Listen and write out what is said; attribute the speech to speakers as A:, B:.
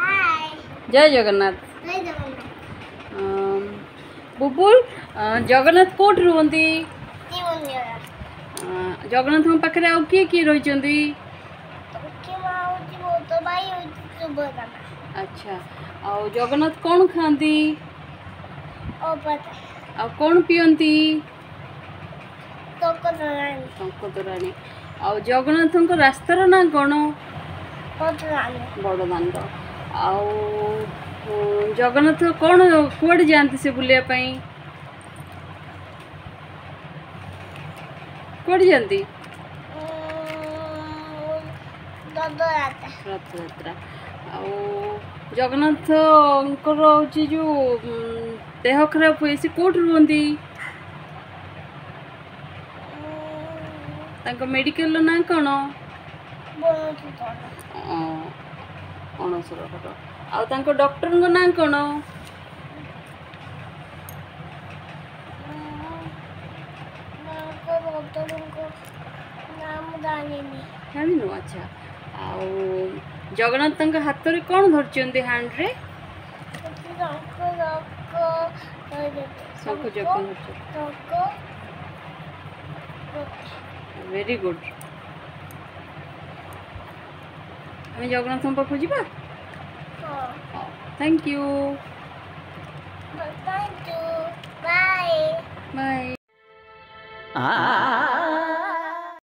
A: जय जगन्नाथ। बुबुल जगन्नाथ कोट रुहंती? जगन्नाथ पाखे आउ किए किए रही? अच्छा आउ जगन्नाथ कौन खाती? आ कौन पियंती? टंकतोराणी। आउ जगन्नाथ रास्तार ना कौन? बड़दाण्ड। आउ जगन्नाथ कौन कुआडे जाती से बुलिया पाई? कुआडे जाती? रथ यात्रा। आउ जगन्नाथ जो देह खराब हुए से कोट रुहंती? मेडिकल ना कौन? अणसर घर। आउ डॉक्टर ना कौन? जानिनु? अच्छा आउ जगन्नाथ हाथ में कौन धरती हैंड रे? शंख चक्र। Very good. हमें जगन्नाथ पाखु जा? Thank you. Bye bye.